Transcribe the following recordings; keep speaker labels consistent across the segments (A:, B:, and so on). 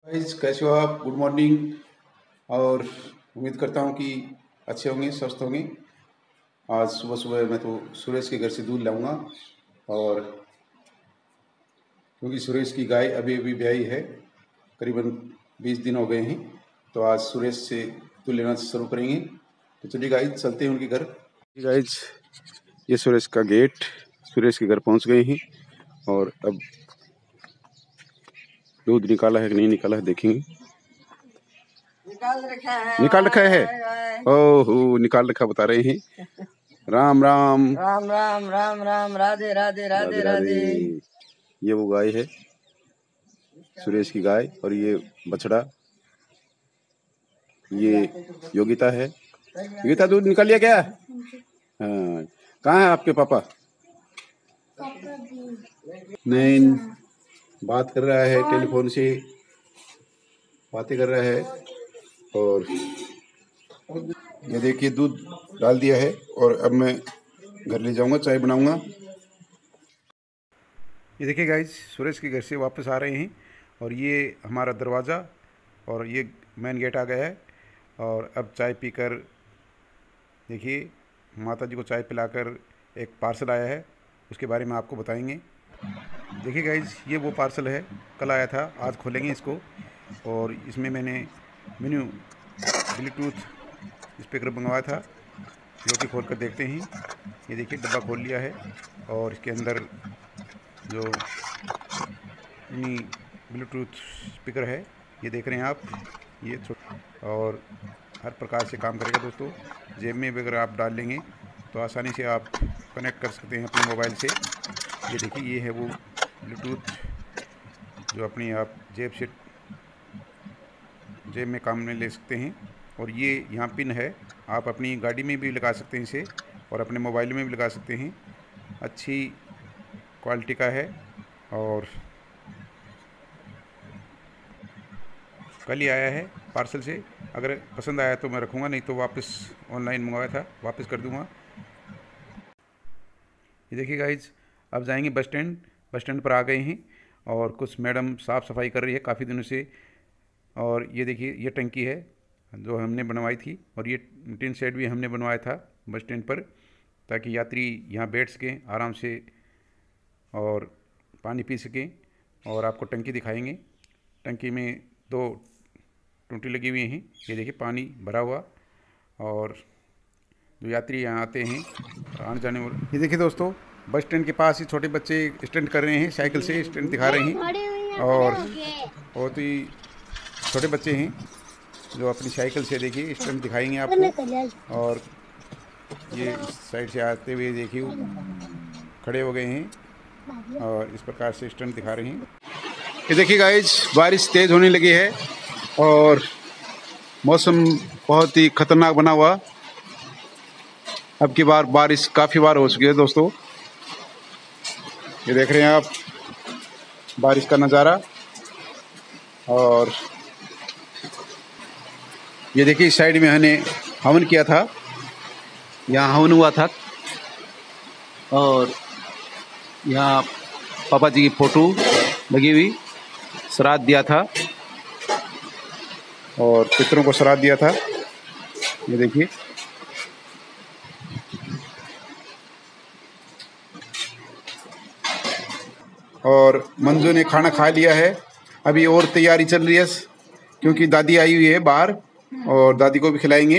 A: Guys, कैसे हो आप? Good morning. और उम्मीद करता हूँ कि अच्छे होंगे, स्वस्थ होंगे। आज सुबह सुबह मैं तो सुरेश के घर से दूध लाऊंगा, और क्योंकि सुरेश की गाय अभी अभी ब्याई है, करीबन 20 दिन हो गए हैं, तो आज सुरेश से दूध लेना शुरू करेंगे। तो चलिए गाइस, चलते हैं उनके घर। गाइस, ये सुरेश का गेट, सुरेश के घर पहुँच गए हैं, और अब दूध निकाला है कि नहीं निकाला है देखेंगे। निकाल रखा है। ओहो, निकाल रखा बता रहे हैं। राम राम
B: राम राम राम राम, राधे राधे राधे राधे।
A: ये वो गाय है, सुरेश की गाय, और ये बछड़ा, ये योगिता है। योगिता, दूध निकाल लिया क्या? हाँ, कहाँ है आपके पापा? नहीं, बात कर रहा है, टेलीफोन से बातें कर रहा है। और ये देखिए, दूध डाल दिया है, और अब मैं घर ले जाऊंगा, चाय बनाऊंगा। ये देखिए गाइस, सुरेश के घर से वापस आ रहे हैं, और ये हमारा दरवाज़ा और ये मेन गेट आ गया है। और अब चाय पीकर, देखिए, माता जी को चाय पिलाकर एक पार्सल आया है, उसके बारे में आपको बताएंगे। देखिए गाइस, ये वो पार्सल है, कल आया था, आज खोलेंगे इसको। और इसमें मैंने मेन्यू ब्लूटूथ स्पीकर मंगवाया था, जो कि खोल कर देखते हैं। ये देखिए, डब्बा खोल लिया है, और इसके अंदर जो मिनी ब्लूटूथ स्पीकर है, ये देख रहे हैं आप, ये और हर प्रकार से काम करेगा दोस्तों। जेब में भी अगर आप डाल लेंगे तो आसानी से आप कनेक्ट कर सकते हैं अपने मोबाइल से। ये देखिए, ये है वो ब्लूटूथ जो अपनी आप जेब में काम में ले सकते हैं। और ये यहाँ पिन है, आप अपनी गाड़ी में भी लगा सकते हैं इसे, और अपने मोबाइल में भी लगा सकते हैं। अच्छी क्वालिटी का है, और कल ही आया है पार्सल से। अगर पसंद आया तो मैं रखूँगा, नहीं तो वापस ऑनलाइन मंगवाया था, वापस कर दूँगा। ये देखिए गाइज, अब जाएंगे बस स्टैंड। बस स्टैंड पर आ गए हैं, और कुछ मैडम साफ़ सफाई कर रही है काफ़ी दिनों से। और ये देखिए, ये टंकी है जो हमने बनवाई थी, और ये टिन शेड भी हमने बनवाया था बस स्टैंड पर, ताकि यात्री यहाँ बैठ सकें आराम से और पानी पी सकें। और आपको टंकी दिखाएंगे। टंकी में 2 टूटी लगी हुई हैं, ये देखिए पानी भरा हुआ। और जो यात्री यहाँ आते हैं आने जाने वाले, ये देखिए दोस्तों, बस स्टैंड के पास ही छोटे बच्चे स्टंट कर रहे हैं, साइकिल से स्टंट दिखा रहे हैं। और बहुत ही छोटे बच्चे हैं जो अपनी साइकिल से, देखिए, स्टंट दिखाएंगे आपको। और ये इस साइड से आते हुए देखिए खड़े हो गए हैं, और इस प्रकार से स्टंट दिखा रहे हैं। ये देखिए गाइज, बारिश तेज़ होने लगी है, और मौसम बहुत ही खतरनाक बना हुआ। अब की बार बारिश काफ़ी बार हो चुकी है दोस्तों। ये देख रहे हैं आप बारिश का नज़ारा। और ये देखिए, इस साइड में हमने हवन किया था, यहाँ हवन हुआ था, और यहाँ पापा जी की फ़ोटो लगी हुई, श्राद्ध दिया था, और पितरों को श्राद्ध दिया था। ये देखिए, और मंजू ने खाना खा लिया है। अभी और तैयारी चल रही है, क्योंकि दादी आई हुई है बाहर, और दादी को भी खिलाएंगे।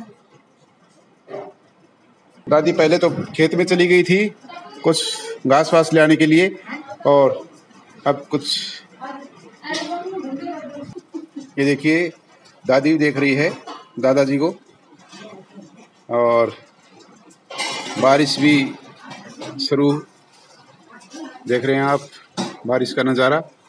A: दादी पहले तो खेत में चली गई थी कुछ घास वास ले आने के लिए, और अब कुछ, ये देखिए, दादी देख रही है दादाजी को। और बारिश भी शुरू, देख रहे हैं आप बारिश का नज़ारा।